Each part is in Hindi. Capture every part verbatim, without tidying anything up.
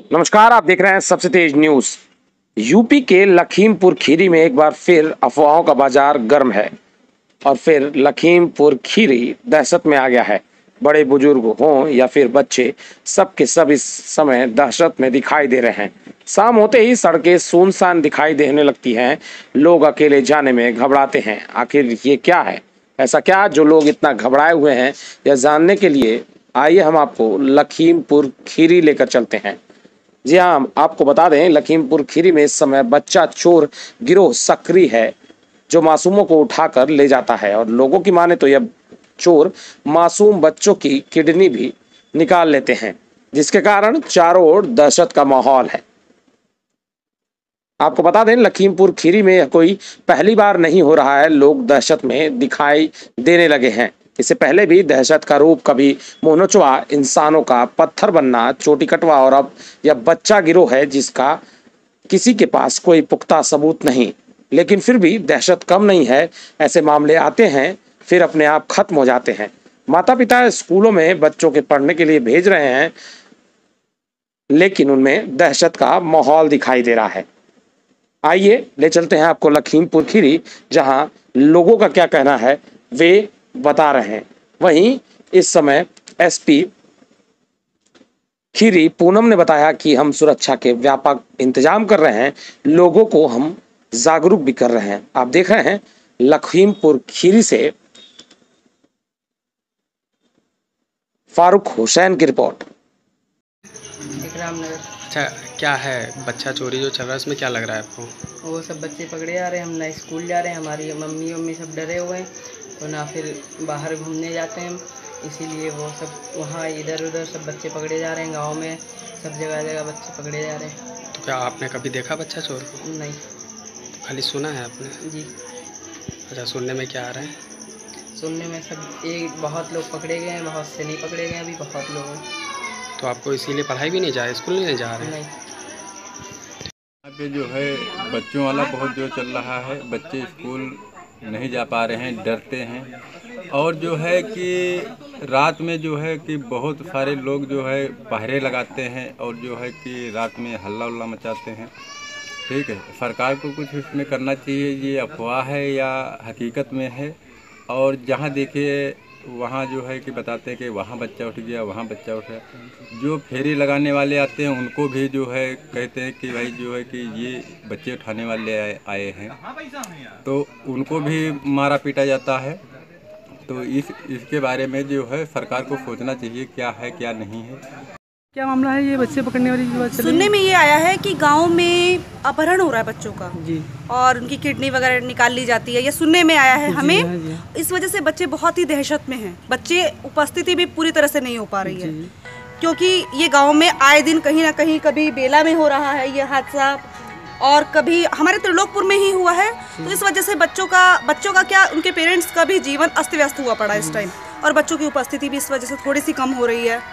नमस्कार, आप देख रहे हैं सबसे तेज न्यूज। यूपी के लखीमपुर खीरी में एक बार फिर अफवाहों का बाजार गर्म है और फिर लखीमपुर खीरी दहशत में आ गया है। बड़े बुजुर्ग हों या फिर बच्चे, सब के सब इस समय दहशत में दिखाई दे रहे हैं। शाम होते ही सड़कें सुनसान दिखाई देने लगती हैं। लोग अकेले जाने में घबराते हैं। आखिर ये क्या है, ऐसा क्या जो लोग इतना घबराए हुए हैं? यह जानने के लिए आइए हम आपको लखीमपुर खीरी लेकर चलते हैं। जी हाँ, आपको बता दें, लखीमपुर खीरी में इस समय बच्चा चोर गिरोह सक्रिय है जो मासूमों को उठाकर ले जाता है। और लोगों की माने तो यह चोर मासूम बच्चों की किडनी भी निकाल लेते हैं, जिसके कारण चारों ओर दहशत का माहौल है। आपको बता दें, लखीमपुर खीरी में यह कोई पहली बार नहीं हो रहा है। लोग दहशत में दिखाई देने लगे हैं। इससे पहले भी दहशत का रूप कभी मुंह नोचवा, इंसानों का पत्थर बनना, चोटी कटवा, और अब यह बच्चा गिरोह है जिसका किसी के पास कोई पुख्ता सबूत नहीं, लेकिन फिर भी दहशत कम नहीं है। ऐसे मामले आते हैं फिर अपने आप खत्म हो जाते हैं। माता पिता स्कूलों में बच्चों के पढ़ने के लिए भेज रहे हैं, लेकिन उनमें दहशत का माहौल दिखाई दे रहा है। आइए ले चलते हैं आपको लखीमपुर खीरी, जहां लोगों का क्या कहना है वे बता रहे हैं। वहीं इस समय एसपी खीरी पूनम ने बताया कि हम सुरक्षा के व्यापक इंतजाम कर रहे हैं, लोगों को हम जागरूक भी कर रहे हैं। आप देख रहे हैं लखीमपुर खीरी से फारूक हुसैन की रिपोर्ट। रामनगर। अच्छा, क्या है बच्चा चोरी जो चल रहा है उसमें क्या लग रहा है आपको? वो सब बच्चे पकड़े जा रहे हैं, हम ना स्कूल जा रहे हैं, हमारी मम्मी मम्मी सब डरे हुए हैं, तो ना फिर बाहर घूमने जाते हैं, इसीलिए वो सब वहाँ इधर उधर सब बच्चे पकड़े जा रहे हैं। गांव में सब जगह जगह बच्चे पकड़े जा रहे हैं। तो क्या आपने कभी देखा बच्चा चोर को? नहीं। तो खाली सुना है आपने? जी। अच्छा, सुनने में क्या आ रहा है? सुनने में सब एक बहुत लोग पकड़े गए हैं, बहुत से नहीं पकड़े गए, अभी बहुत लोग हैं। तो आपको इसीलिए पढ़ाई भी नहीं जा रही, स्कूल नहीं जा रहे? नहीं। यहाँ पे जो है बच्चों वाला बहुत जो चल रहा है, बच्चे स्कूल नहीं जा पा रहे हैं, डरते हैं। और जो है कि रात में जो है कि बहुत सारे लोग जो है पहरे लगाते हैं और जो है कि रात में हल्ला उल्ला मचाते हैं। ठीक है, सरकार को कुछ इसमें करना चाहिए। ये अफवाह है या हकीकत में है? और जहाँ देखिए वहाँ जो है कि बताते हैं कि वहाँ बच्चा उठ गया, वहाँ बच्चा उठ गया। जो फेरी लगाने वाले आते हैं उनको भी जो है कहते हैं कि भाई जो है कि ये बच्चे उठाने वाले आए, आए हैं, तो उनको भी मारा पीटा जाता है। तो इस इसके बारे में जो है सरकार को सोचना चाहिए क्या है क्या नहीं है। क्या मामला है ये बच्चे पकड़ने वाली बात चल रही है? सुनने में ये आया है कि गांव में अपहरण हो रहा है बच्चों का जी, और उनकी किडनी वगैरह निकाल ली जाती है। ये सुनने में आया है जी, हमें। हाँ, जी, हाँ। इस वजह से बच्चे बहुत ही दहशत में हैं। बच्चे उपस्थिति भी पूरी तरह से नहीं हो पा रही है, क्योंकि ये गांव में आए दिन कहीं ना कहीं, कभी बेला में हो रहा है ये हादसा, और कभी हमारे त्रिलोकपुर में ही हुआ है। तो इस वजह से बच्चों का बच्चों का क्या, उनके पेरेंट्स का भी जीवन अस्त व्यस्त हुआ पड़ा इस टाइम, और बच्चों की उपस्थिति भी इस वजह से थोड़ी सी कम हो रही है।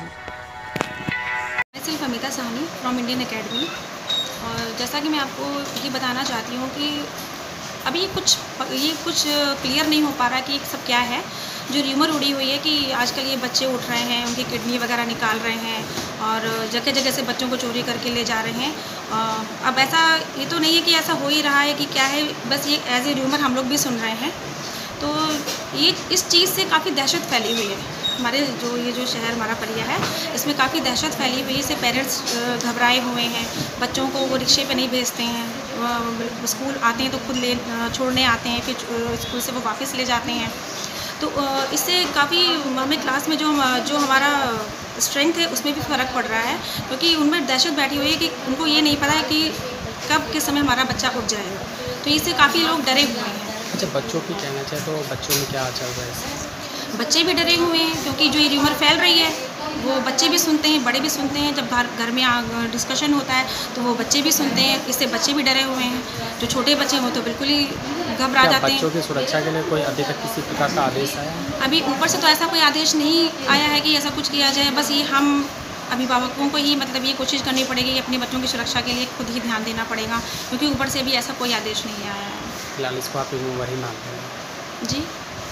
सिर्फ Amita Sahni from Indian academy. और जैसा कि मैं आपको ये बताना चाहती हूँ कि अभी कुछ ये कुछ क्लियर नहीं हो पा रहा कि ये सब क्या है। जो र्यूमर उड़ी हुई है कि आजकल ये बच्चे उठ रहे हैं, उनकी किडनी वगैरह निकाल रहे हैं और जगह जगह से बच्चों को चोरी करके ले जा रहे हैं। अब ऐसा ये तो नहीं है कि ऐसा हो ही रहा है कि क्या है, बस ये एज ए र्यूमर हम लोग भी सुन रहे हैं। तो ये इस चीज़ से काफ़ी दहशत फैली हुई है। हमारे जो ये जो शहर हमारा परिया है, इसमें काफ़ी दहशत फैली हुई है। इससे पेरेंट्स घबराए हुए हैं, बच्चों को वो रिक्शे पे नहीं भेजते हैं, स्कूल आते हैं तो खुद ले छोड़ने आते हैं, फिर स्कूल से वो वापस ले जाते हैं। तो इससे काफ़ी हमें क्लास में जो जो हमारा स्ट्रेंथ है उसमें भी फ़र्क पड़ रहा है, क्योंकि उनमें दहशत बैठी हुई है कि उनको ये नहीं पता है कि कब किस समय हमारा बच्चा उठ जाएगा। तो इससे काफ़ी लोग डरे हुए हैं। अच्छा, बच्चों की कहना चाहे तो बच्चों में क्या चल रहा है? बच्चे भी डरे हुए हैं, क्योंकि जो ये र्यूमर फैल रही है वो बच्चे भी सुनते हैं, बड़े भी सुनते हैं। जब घर घर में डिस्कशन होता है तो वो बच्चे भी सुनते हैं, इससे बच्चे भी डरे हुए हैं। जो छोटे बच्चे हैं वो तो बिल्कुल ही घबरा जाते हैं। बच्चों की सुरक्षा के लिए कोई अभी तक किसी प्रकार का आदेश आया है? अभी ऊपर से तो ऐसा कोई आदेश नहीं आया है कि ऐसा कुछ किया जाए। बस ये हम अभिभावकों को ही मतलब ये कोशिश करनी पड़ेगी कि अपने बच्चों की सुरक्षा के लिए खुद ही ध्यान देना पड़ेगा, क्योंकि ऊपर से भी ऐसा कोई आदेश नहीं आया है। फिलहाल इसको आप रिमूवर ही मानते हैं? जी,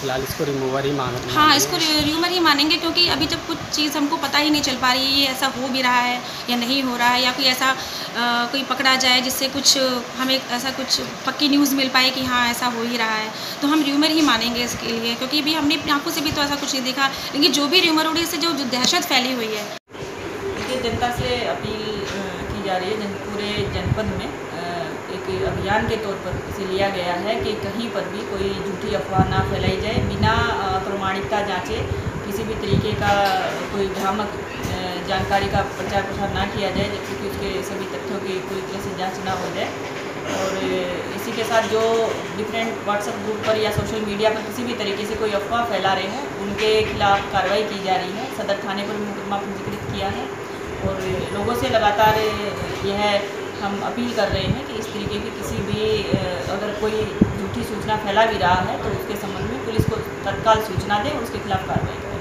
फिलहाल इसको रिमूवर ही मान हाँ, इसको र्यूमर ही मानेंगे, क्योंकि अभी जब कुछ चीज़ हमको पता ही नहीं चल पा रही है ये ऐसा हो भी रहा है या नहीं हो रहा है, या कोई ऐसा आ, कोई पकड़ा जाए जिससे कुछ हमें ऐसा कुछ पक्की न्यूज़ मिल पाए कि हाँ ऐसा हो ही रहा है, तो हम र्यूमर ही मानेंगे इसके लिए, क्योंकि अभी हमने अपनी आंखों से भी तो ऐसा कुछ नहीं देखा। लेकिन जो भी र्यूमर उड़ी से जो दहशत फैली हुई है, देखिए जनता से अपील की जा रही है, जन पूरे जनपद में एक अभियान के तौर पर इसे लिया गया है कि कहीं पर भी कोई झूठी अफवाह ना फैलाई जाए, बिना प्रमाणिकता जांचे किसी भी तरीके का कोई भ्रामक जानकारी का प्रचार प्रसार ना किया जाए, जबकि उसके सभी तथ्यों की पूरी तरह से जांच ना हो जाए। और इसी के साथ जो डिफरेंट व्हाट्सएप ग्रुप पर या सोशल मीडिया पर किसी भी तरीके से कोई अफवाह फैला रहे हैं उनके खिलाफ कार्रवाई की जा रही है। सदर थाने पर मुकदमा पंजीकृत किया है और लोगों से लगातार यह हम अपील कर रहे हैं कि इस तरीके की किसी भी अगर कोई झूठी सूचना फैला भी रहा है तो उसके संबंध में पुलिस को तत्काल सूचना दें और उसके खिलाफ कार्रवाई करें।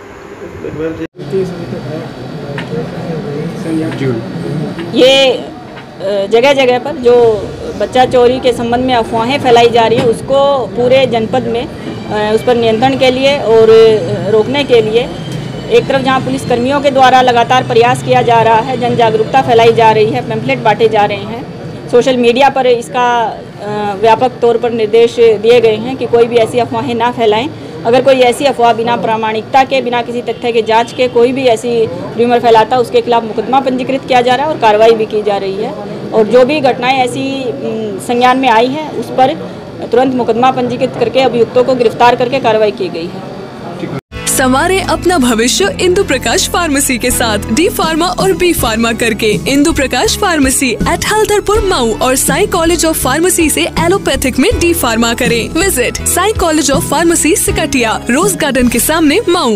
ये जगह जगह पर जो बच्चा चोरी के संबंध में अफवाहें फैलाई जा रही हैं उसको पूरे जनपद में उस पर नियंत्रण के लिए और रोकने के लिए एक तरफ जहां पुलिस कर्मियों के द्वारा लगातार प्रयास किया जा रहा है, जन जागरूकता फैलाई जा रही है, पैम्फलेट बांटे जा रहे हैं, सोशल मीडिया पर इसका व्यापक तौर पर निर्देश दिए गए हैं कि कोई भी ऐसी अफवाहें ना फैलाएं। अगर कोई ऐसी अफवाह बिना प्रामाणिकता के, बिना किसी तथ्य के जांच के कोई भी ऐसी र्यूमर फैलाता है उसके खिलाफ मुकदमा पंजीकृत किया जा रहा है और कार्रवाई भी की जा रही है। और जो भी घटनाएँ ऐसी संज्ञान में आई हैं उस पर तुरंत मुकदमा पंजीकृत करके अभियुक्तों को गिरफ्तार करके कार्रवाई की गई है। संवारे अपना भविष्य इंदु प्रकाश फार्मेसी के साथ डी फार्मा और बी फार्मा करके। इंदु प्रकाश फार्मेसी एट हल्दरपुर मऊ और साई कॉलेज ऑफ फार्मेसी से एलोपैथिक में डी फार्मा करें। Visit Sai college of pharmacy Siktiya, rose garden के सामने मऊ।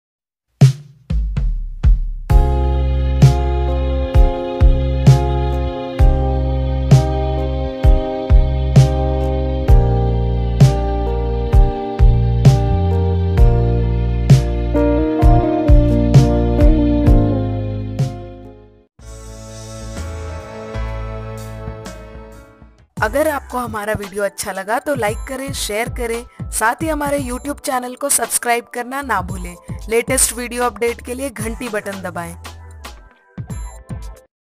अगर आपको हमारा वीडियो अच्छा लगा तो लाइक करें, शेयर करें, साथ ही हमारे यूट्यूब चैनल को सब्सक्राइब करना ना भूलें। लेटेस्ट वीडियो अपडेट के लिए घंटी बटन दबाएं।